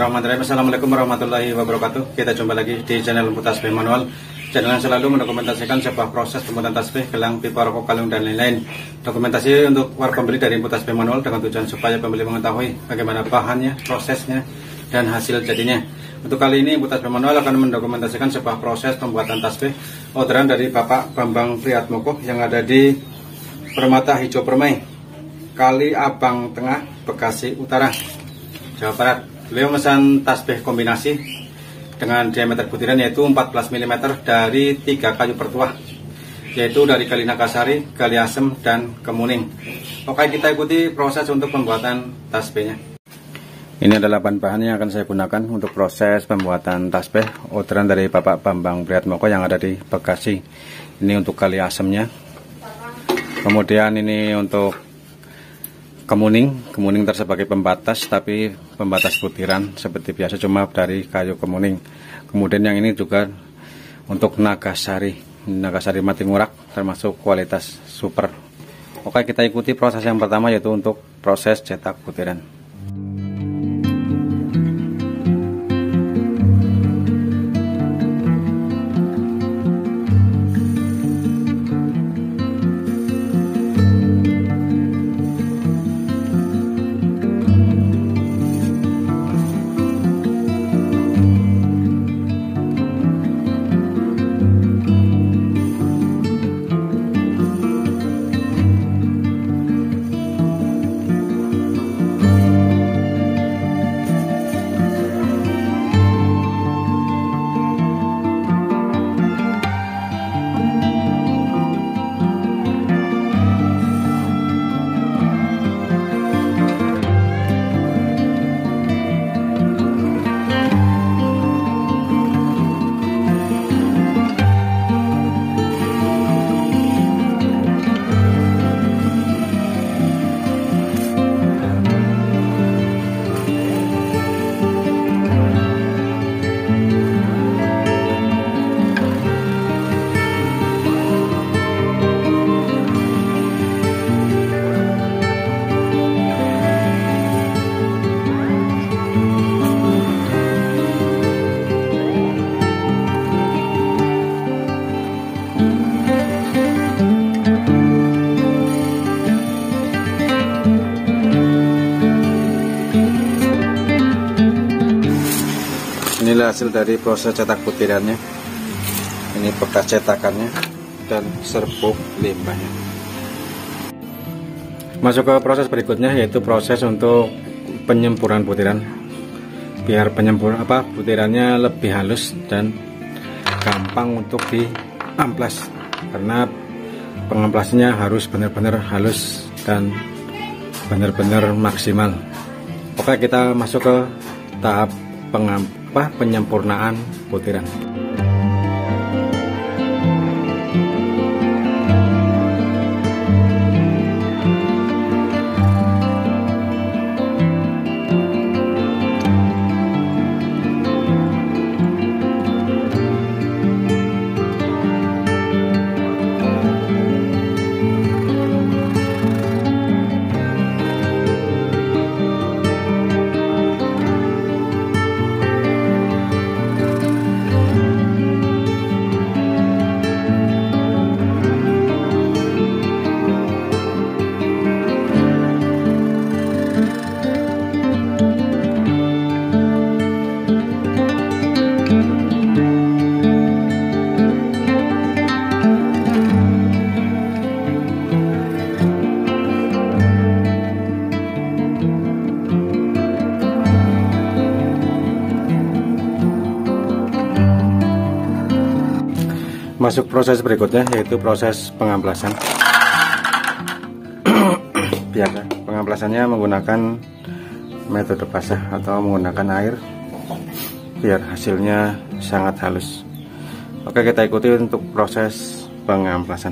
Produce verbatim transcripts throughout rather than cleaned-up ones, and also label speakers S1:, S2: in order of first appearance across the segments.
S1: Bismillahirrahmanirrahim. Assalamualaikum warahmatullahi wabarakatuh. Kita jumpa lagi di channel Tasbih Manual, channel yang selalu mendokumentasikan sebuah proses pembuatan tasbih, gelang, pipa, rokok, kalung, dan lain-lain. Dokumentasi untuk para pembeli dari Tasbih Manual dengan tujuan supaya pembeli mengetahui bagaimana bahannya, prosesnya, dan hasil jadinya. Untuk kali ini Tasbih Manual akan mendokumentasikan sebuah proses pembuatan tasbih orderan dari Bapak Bambang Priatmoko yang ada di Permata Hijau Permai, Kali Abang Tengah, Bekasi Utara, Jawa Barat. Beliau memesan tasbih kombinasi dengan diameter butiran yaitu empat belas milimeter dari tiga kayu bertuah, yaitu dari Kali Nagasari, Kali Asem, dan Kemuning. Oke, kita ikuti proses untuk pembuatan tasbihnya. Ini adalah bahan-bahan yang akan saya gunakan untuk proses pembuatan tasbih orderan dari Bapak Bambang Priatmoko yang ada di Bekasi. Ini untuk Kali Asemnya, kemudian ini untuk Kemuning. Kemuning sebagai pembatas, tapi pembatas butiran seperti biasa, cuma dari kayu kemuning. Kemudian yang ini juga untuk Nagasari, Nagasari mati ngurak, termasuk kualitas super. Oke, kita ikuti proses yang pertama, yaitu untuk proses cetak butiran. Inilah hasil dari proses cetak butirannya. Ini bekas cetakannya dan serbuk limbahnya. Masuk ke proses berikutnya, yaitu proses untuk penyempurnaan butiran. Biar penyempur apa butirannya lebih halus dan gampang untuk diamplas, karena pengamplasnya harus benar-benar halus dan benar-benar maksimal. Oke, kita masuk ke tahap pengamplas penyempurnaan butiran. Masuk proses berikutnya, yaitu proses pengamplasan. Biasa pengamplasannya menggunakan metode basah atau menggunakan air biar hasilnya sangat halus. Oke, kita ikuti untuk proses pengamplasan.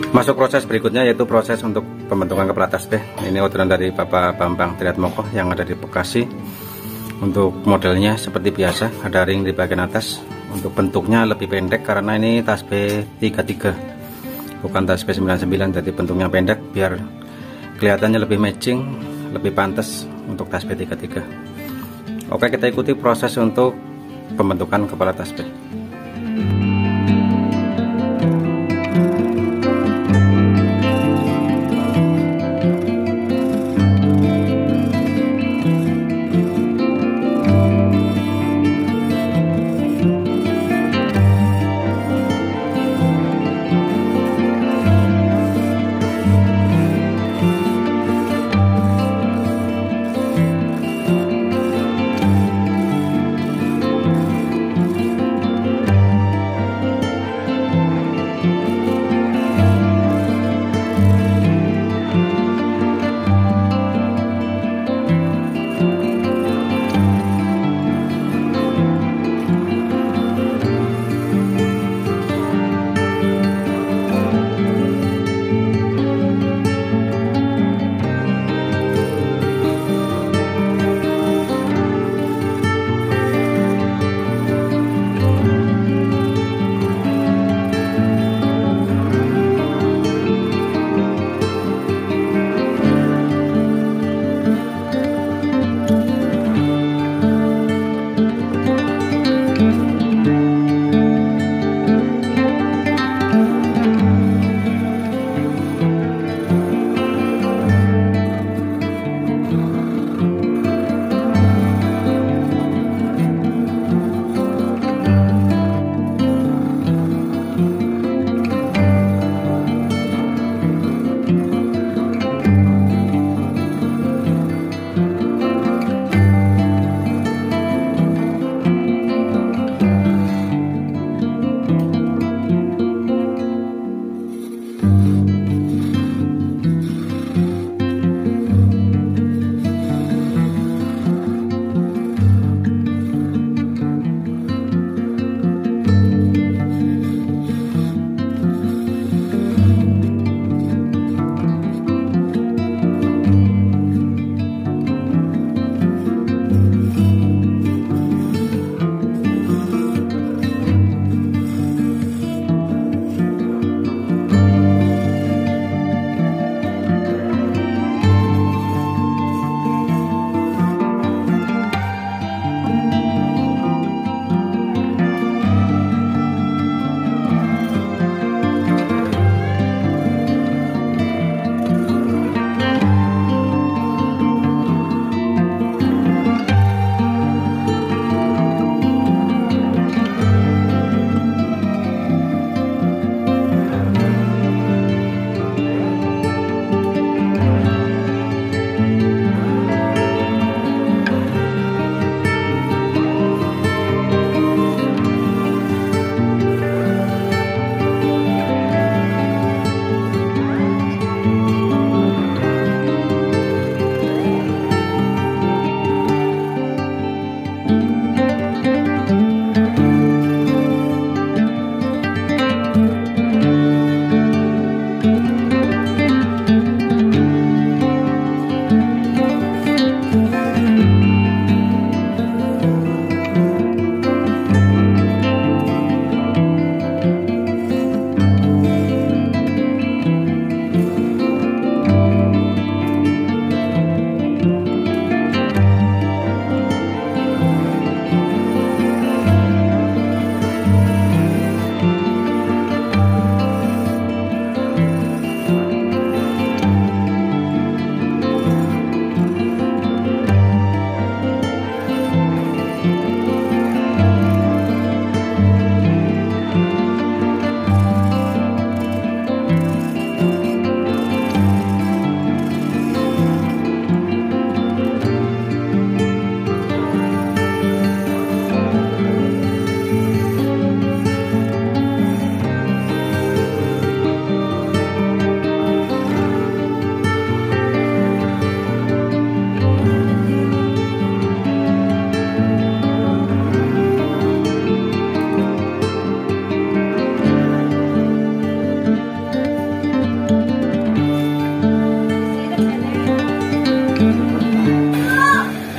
S1: Masuk proses berikutnya yaitu proses untuk pembentukan kepala tasbih. Ini orderan dari Bapak Bambang Triatmoko yang ada di Bekasi. Untuk modelnya seperti biasa, ada ring di bagian atas. Untuk bentuknya lebih pendek karena ini tasbih tiga tiga, bukan tasbih sembilan sembilan, jadi bentuknya pendek biar kelihatannya lebih matching, lebih pantas untuk tasbih tiga tiga. Oke, kita ikuti proses untuk pembentukan kepala tasbih.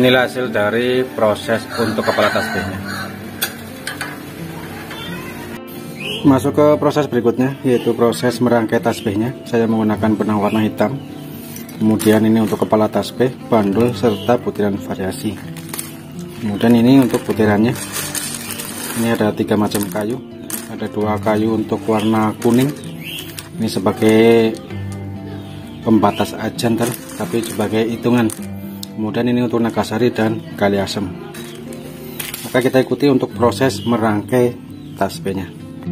S1: Inilah hasil dari proses untuk kepala tasbihnya. Masuk ke proses berikutnya, yaitu proses merangkai tasbihnya. Saya menggunakan benang warna hitam. Kemudian ini untuk kepala tasbih, bandul, serta butiran variasi. Kemudian ini untuk butirannya. Ini ada tiga macam kayu. Ada dua kayu untuk warna kuning. Ini sebagai pembatas ajantel, tapi sebagai hitungan. Kemudian ini untuk nagasari dan gali asem. Maka kita ikuti untuk proses merangkai tasbihnya.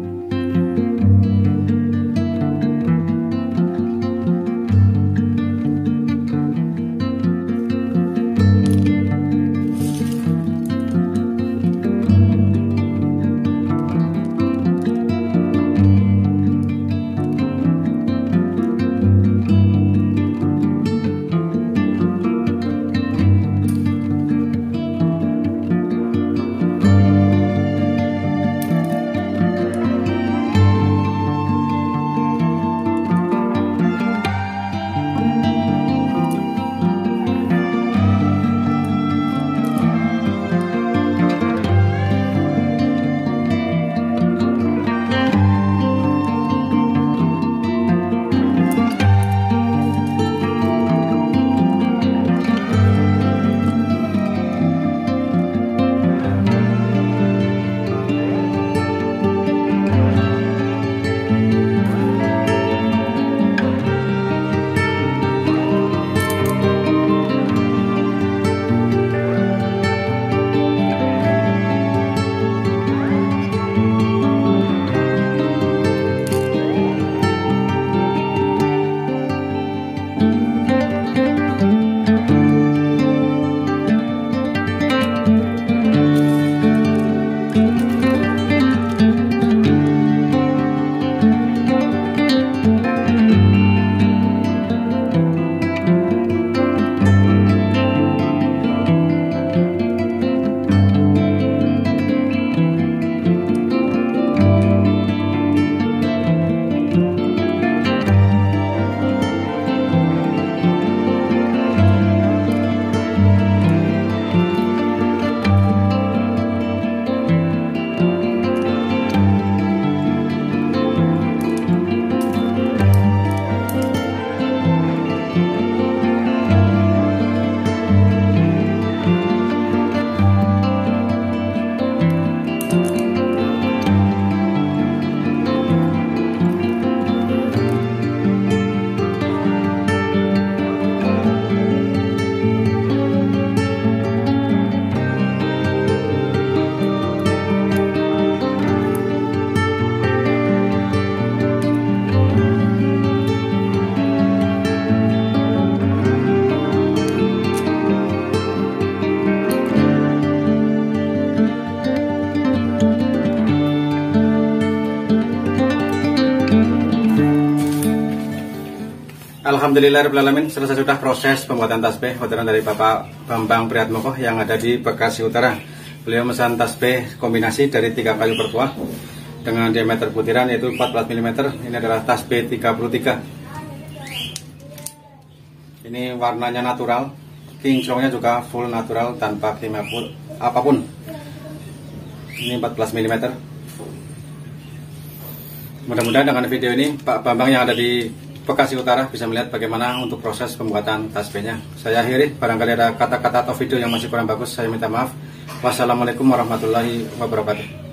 S1: Alhamdulillahirrahmanirrahim, selesai sudah proses pembuatan tasbih orderan dari Bapak Bambang Priatmoko yang ada di Bekasi Utara. Beliau memesan tasbih kombinasi dari tiga kayu bertuah dengan diameter butiran yaitu empat belas milimeter. Ini adalah tasbih tiga puluh tiga. Ini warnanya natural, kinclongnya juga full natural tanpa kimia apapun. Ini empat belas milimeter. Mudah-mudahan dengan video ini Pak Bambang yang ada di Bekasi Utara bisa melihat bagaimana untuk proses pembuatan tasbihnya. Saya akhiri, barangkali ada kata-kata atau video yang masih kurang bagus, saya minta maaf. Wassalamualaikum warahmatullahi wabarakatuh.